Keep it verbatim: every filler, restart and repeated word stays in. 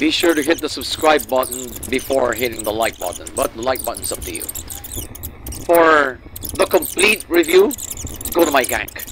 be sure to hit the subscribe button before hitting the like button, but the like button's up to you. For the complete review, go to my gank.